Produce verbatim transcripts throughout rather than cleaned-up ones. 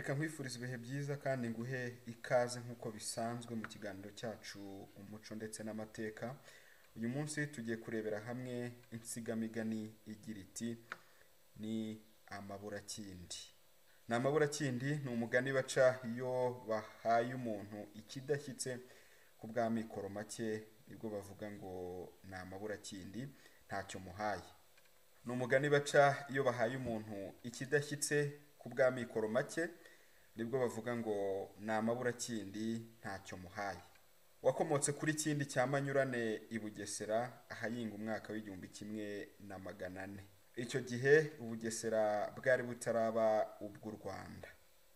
Reka nkwifuriza ibihe byiza kandi nguhe ikaze nk'uko bisanzwe mu kiganiro cyacu umuco ndetse n'amateka. Uyu munsi tugiye kurebera hamwe insigamigani igira iti ni amaburakindi. Ni amaburakindi ni umugani baca iyo bahaye umuntu ikidashyitse ku bw'amikoro make, nibwo bavuga ngo ni amaburakindi ntacyo muhaye. Ni umugani baca iyo bahaye umuntu ikidashyitse ku bw'amikoro make, nibwo bavuga ngo ni amaburakindi ntacyo muhaye. Wakomotse kuri Kindi cya Manyurane i Bugesera ahayinga umwaka w'igihumbi kimwe na magana ane. Icyo gihe Ubugesera bwari butaraba ubw'u Rwanda.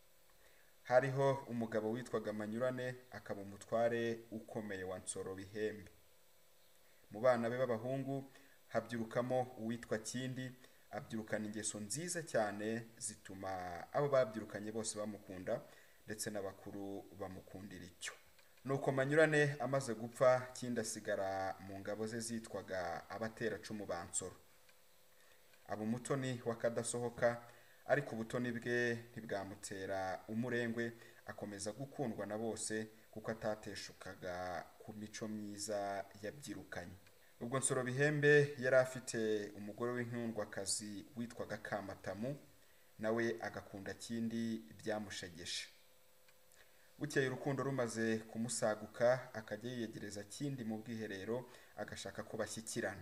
Hariho umugabo witwaga Manyurane, akaba umutware ukomeye wa Nsoro Bihembe. Mu bana be b'abahungu habyirukamo uwitwa Kindi, abyirukana ingeso nziza cyane zituma abo babyirukanye bose bamukunda ndetse n'abakuru bamukundira icyo. Nuko Manyurane amaze gupfa, Kindi asigara mu ngabo ze zitwaga abateracumu ba Nsoro. Aba umutoni wakadasohoka, ariko ubutoni bwe ntibwamutera umurengwe, akomeza gukundwa na bose kuko atateshukaga ku mico myiza yabyirukanye. Ubwo Nsoro Bihembe yari afite umugore w'inkundwakazi witwaga Kamatamu, nawe agakunda Kindi byamushegeshe. Bukeye urukundo rumaze kumusaguka, akajya yiyegereza Kindi mu bwiherero agashaka ko bashyikirana.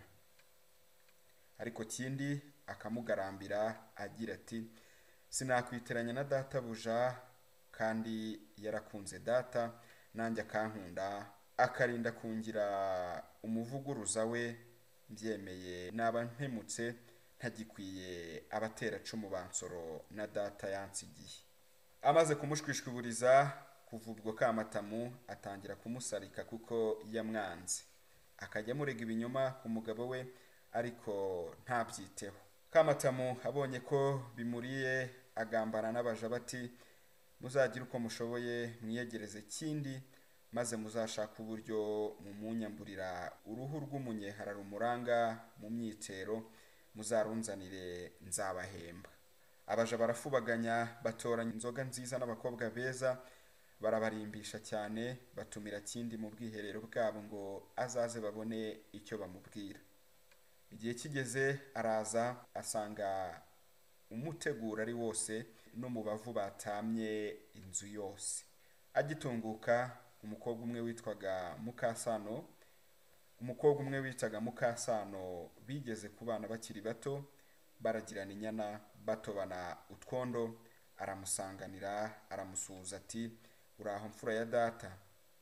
Ariko Kindi akamugarambira agira ati sinakwiteranya na databuja, kandi yarakunze data nanjye akankunda, akarinda kungira umuvuguruza we, mbyemeye naba mpemutse ntagikwiye abateracumu ba Nsoro na data yansigiye. Amaze kumushwishwiburiza, kuva ubwo Kamatamu atangira kumusarika kuko yamwanze, akajya amurega ibinyoma ku mugabo we ariko ntabyiteho. Kamatamu abonye ko bimuriye, agambana n'abaja bati muzagire uko mushoboye mwiyegereze Kindi, maze muzashaka uburyo mumunyamburira uruhu rw'umunyehara rumuranga mu myitero, muzarunzanire nzabahemba. Abaja barafubaganya, batoranya inzoga nziza n'abakobwa beza, barabarimbisha cyane, batumira Kindi mu bwiherero bwabo ngo azaze babone icyo bamubwira. Igihe kigeze araza, asanga umuteguro ari wose n'umubavu batamye inzu yose. Agitunguka, umukobwa umwe witwaga Mukasano, umukobwa umwe witaga Mukasano bigeze kubana bakiri bato, baragirana inyana, batobana utwondo, aramusanganira aramusuhuza ati uraho mfura ya data.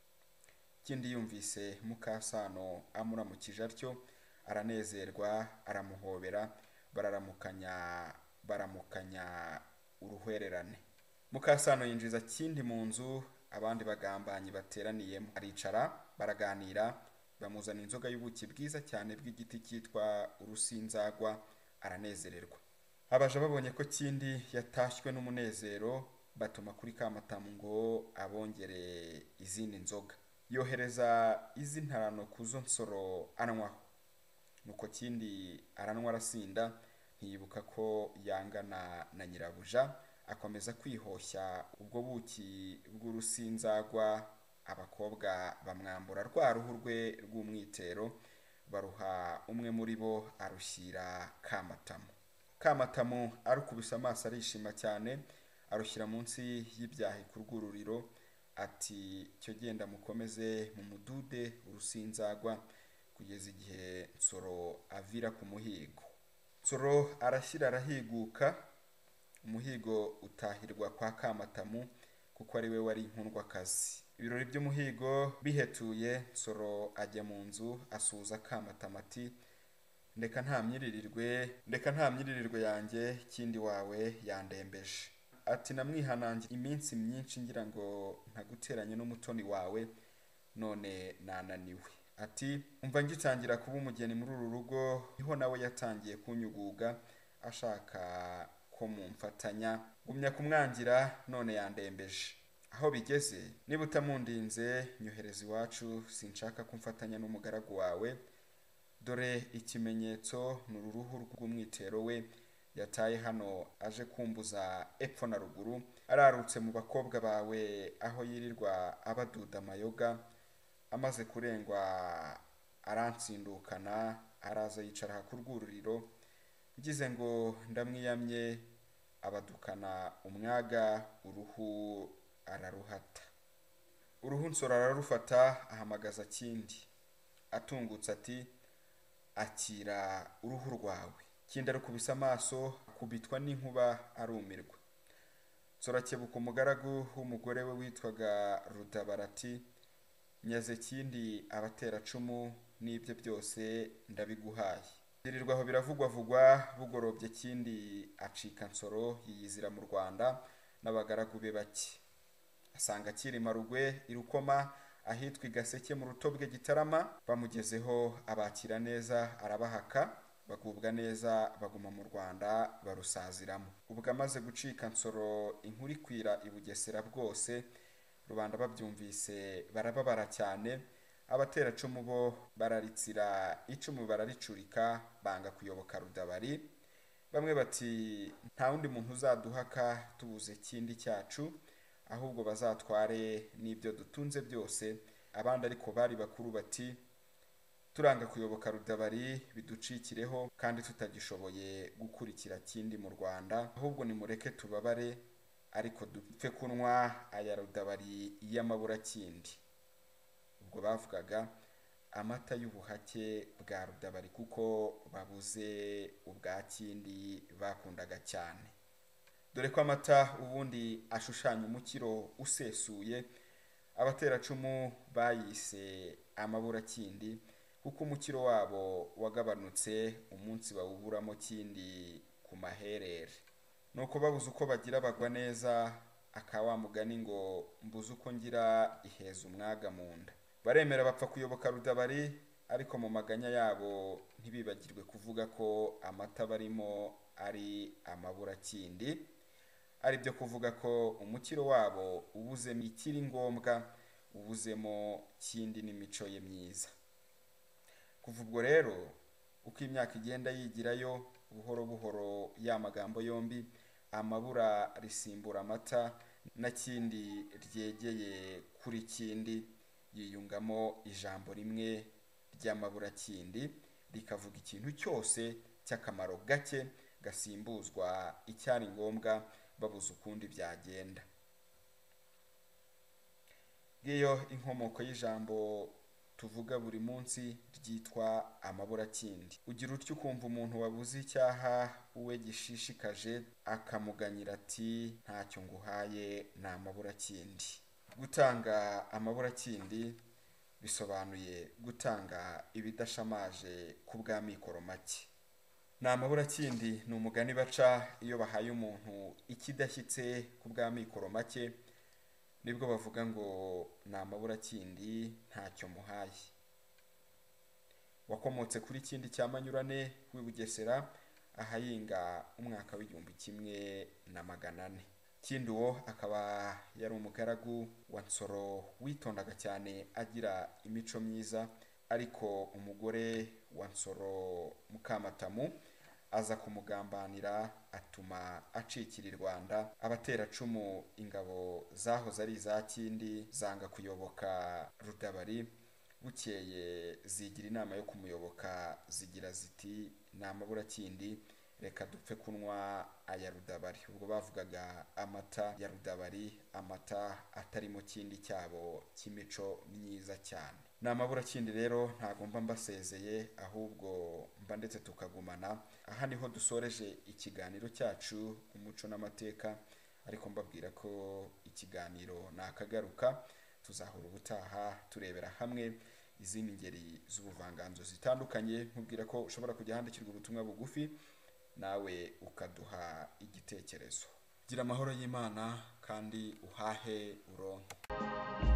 Kindi yumvise Mukasano amuramukije atyo, aranezerwa, aramuhobera, bararamukanya baramukanya uruhwererane. Mukasano yinjiza Kindi mu nzu abandi bagambanyi bateraniyemo, aricara baraganira, bamuzana inzoga y'ubuki bwiza cyane bw'igiti cyitwa urusinzagwa, aranezererwa. Abaja babonye ko Kindi yatashywe n'umunezero, batuma kuri Kamatamu ngo abongere izindi nzoga. Yohereza izi ntarano kuzo Nsoro anywaho. Nuko Kindi aranywa arasinda, ntiyibuka ko yangana na nyirabuja, akomeza kwihoshya ubwo buki bw'urusinzagwa. Abakobwa bamwambura rwa ruhu rwe rw'umwitero, baruha umwe muri bo arushyira Kamatamu. Kamatamu arukubise amaso arishima cyane, arushyira munsi y'ibyahi ku rw'ururiro, ati cyo genda mukomeze mu mudude urusinzagwa kugeza igihe Nsoro avira ku muhigo. Nsoro arashyira arahiguka, umuhigo utahirwa kwa Kamatamu kuko ari we wari inkundwakazi. Ibirori by'umuhigo bihetuye, Nsoro ajya mu nzu asuhuza Kamatamu ati ndeka nta myiririrwe ndeka nta myiririrwe yanjye, Kindi wawe yandembeje. Ati namwihanange iminsi myinshi ngira ngo ntaguteranye n'umutoni wawe, none nananiwe. Ati umva ngitangira kuba umugeni muri uru rugo, niho nawe yatangiye kunyuguga ashaka ko mumfatanya, gumya kumwangira none yandembeje. Aho bigeze, niba utamundinze nyohereza iwacu, sinshaka kumfatanya n'umugaragu wawe. Dore ikimenyetso n'uruhu rw'umwitero we, yataye hano aje kumbuza epfo na ruguru, ararutse mu bakobwa bawe aho yirirwa abaduda amayoga, amaze kurengwa arantsindukana araza yicara ku rwururiro, ngize ngo ndamwiyamye abadukana umwaga, uruhu araruhata. Uruhu nsoro ararufata ahamagaza Kindi, atungutse ati akira uruhu rwawe. Kindi arukubise amaso, akubitwa n'inkuba arumirwa. Nsoro akebuka umugaragu w'umugore we witwaga Rudabarati, nyaze Kindi abateracumu n'ibyo byose ndabiguhaye. Birirwaho biravugwavugwa, bugorobye Kindi acika Nsoro yiyizira mu Rwanda n'abagaragu be bake. Asanga Cyilima Rugwe i Rukoma ahitwa i Gaseke mu Rutobwe Gitarama, bamugezeho abakira neza arabahaka, bagubwa neza baguma mu Rwanda barusaziramo. Ubwo amaze gucika Nsoro inkuru ikwira i Bugesera bwose, rubanda babyumvise barababara cyane, abateracumu bo bararitsira, icumu bararicurika, banga kuyoboka Rudabari. Bamwe bati nta wundi muntu uzaduhaka tubuze Kindi cyacu, ahubwo bazatware n'ibyo dutunze byose. Abandi ariko bari bakuru bati turanga kuyoboka Rudabari biducikireho, kandi tutagishoboye gukurikira Kindi mu Rwanda, ahubwo nimureke tubabare ariko dupfe kunwa aya Rudabari y'amabura Kindi. Ubwo bavugaga amata y'ubuhake bwa Rudabari kuko babuze ubwa Kindi bakundaga cyane. Dore ko amata ubundi ashushanya umukiro usesuye, abateracumu bayise amabura Kindi kuko umukiro wabo wagabanutse umunsi bawuburamo Kindi ku maherere. Nuko babuze uko bagira bagwa neza, akawa mugani ngo mbuze uko ngira iheza umwaga mu nda. Baremera bapfa kuyoboka Rudabari, ariko mu maganya yabo ntibibagirwe kuvuga ko amata barimo ari amabura Kindi, ari byo kuvuga ko umukiro wabo ubuzemo ikiri ngombwa, ubuzemo Kindi n'imico ye myiza. Kuva ubwo rero uko imyaka igenda yigirayo, buhoro buhoro ya magambo yombi amabura risimbura amata na Kindi ryegeye kuri Kindi, yiyungamo ijambo rimwe ry'amabura Kindi, rikavuga ikintu cyose cy'akamaro gake gasimbuzwa icyari ngombwa, babuze ukundi byagenda. Ngiyo inkomoko y'ijambo tuvuga buri munsi ryitwa amabura Kindi. Ugira utyo ukumva umuntu wabuze icyaha uwe gishishikaje akamuganyira ati ntacyo nguhaye ni amabura Kindi. Gutanga amabura Kindi bisobanuye gutanga ibidashamaje ku bwa mikoro make. Ni amabura Kindi ni umugani baca iyo bahaye umuntu ikidashyitse ku bwa mikoro make, nibwo bavuga ngo ni amabura Kindi ntacyo muhaye. Wakomotse kuri Kindi cya Manyurane w'i Bugesera ahayinga umwaka w'igihumbi kimwe na magana ane. Kindi uwo akaba yari umugaragu wa Nsoro witondaga cyane agira imico myiza, ariko umugore wa Nsoro Mukamatamu aza kumugambanira atuma acikira i Rwanda. Abateracumu ingabo zahoze ari za Kindi zanga kuyoboka Rudabari, bukeye zigira inama yo kumuyoboka, zigira ziti ni amabura Kindi, reka dupfe kunwa aya Rudabari. Ubwo bavugaga amata ya Rudabari, amata atarimo Kindi cyabo cy'imico myiza cyane. Ni amabura Kindi rero ntago mba mbasezeye, ahubwo mba ndetse tukagumana. Aha niho dusoreje ikiganiro cyacu umuco n'amateka, ariko mbabwira ko ikiganiro nakagaruka, tuzahura ubutaha turebera hamwe izindi ngeri z'ubuvanganzo zitandukanye. Nkubwira ko ushobora kujya handikirwa ubutumwa bugufi nawe ukaduha igitekerezo. Gira amahoro y'Imana kandi uhahe uronke.